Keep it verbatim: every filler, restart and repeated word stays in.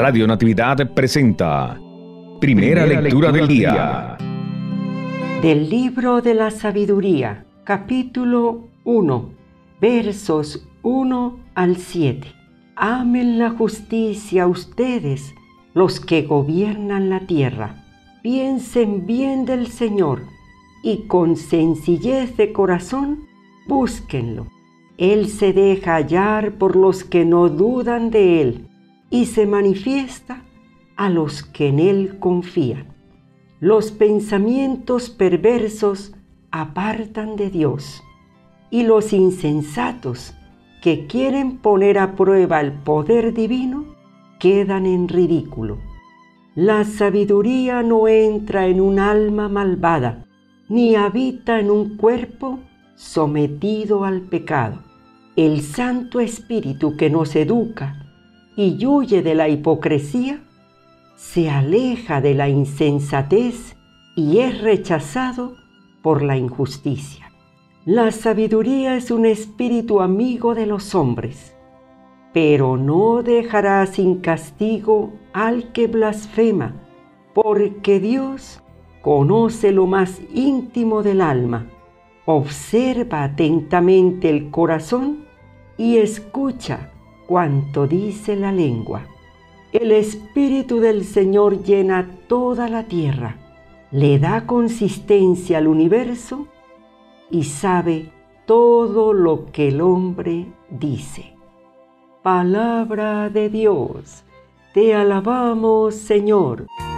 Radio Natividad presenta Primera, Primera lectura, lectura del día. Del libro de la sabiduría, capítulo uno, versos uno al siete. Amen la justicia ustedes, los que gobiernan la tierra. Piensen bien del Señor y con sencillez de corazón búsquenlo. Él se deja hallar por los que no dudan de Él y se manifiesta a los que en Él confían. Los pensamientos perversos apartan de Dios y los insensatos que quieren poner a prueba el poder divino quedan en ridículo. La sabiduría no entra en un alma malvada, ni habita en un cuerpo sometido al pecado. El Santo Espíritu que nos educa y huye de la hipocresía, se aleja de la insensatez y es rechazado por la injusticia. La sabiduría es un espíritu amigo de los hombres, pero no dejará sin castigo al que blasfema, porque Dios conoce lo más íntimo del alma, observa atentamente el corazón y escucha cuanto dice la lengua. El Espíritu del Señor llena toda la tierra, le da consistencia al universo y sabe todo lo que el hombre dice. Palabra de Dios, te alabamos, Señor.